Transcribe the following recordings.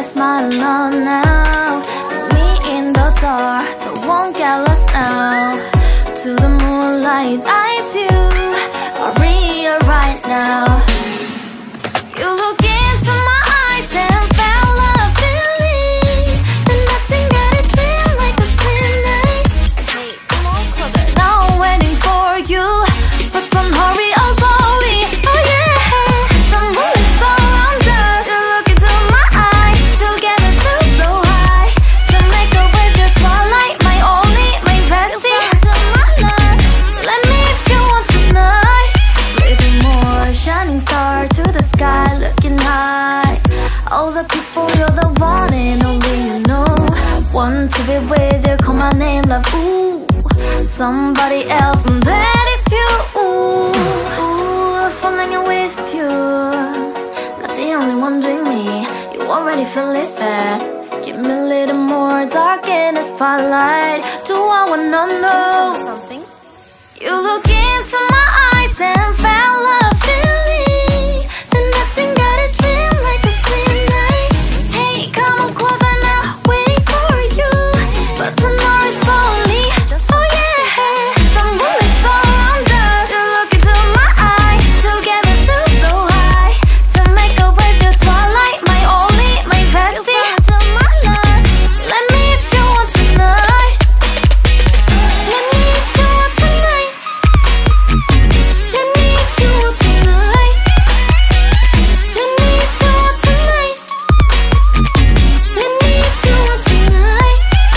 my smile on now. Me in the dark, don't won't get lost now. To the moonlight, eyes you are real right now. You look into my eyes and felt a feeling that nothing got it feel like a slim night. Hey, come on, closer. Now I'm waiting for you, but don't hurry, oh slowly. Oh yeah, the moon is around us. You look into my eyes, together feel so high. To make a way the twilight, my only, my bestie. To my life, let me if you want tonight. Little more shining star to the sky, looking high. All the people, you're the one and only you know. Want to be with you, call my name, love, ooh. Somebody else, and that is you, ooh. Ooh, falling in with you. Not the only one doing me, you already feel it there. Give me a little more dark in the spotlight. Do I wanna know something? You look into my eyes and felt a feeling that nothing got it feel like a slim night. Hey, come on closer now, waiting for you, but the noise slowly. Oh yeah, the moon is around us. You look into my eyes, together feel so high. To make a way the twilight, my only, my bestie. To my life, let me if you want tonight. Let me if you want tonight. Let me if you want tonight. Let me if you want tonight. Let me if you want tonight.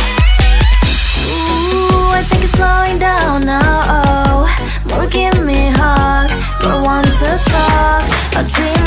Ooh, I think it's slowing down now. Oh, more give me a hug. You're one to talk. A dream